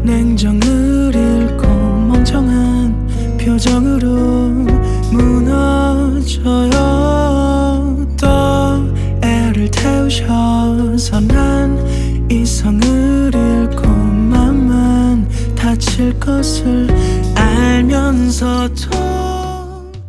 냉정을 잃고 멍청한 표정으로 무너져요. 또 애를 태우셔서 난 이성을 잃고 맘만 다칠 것을 알면서도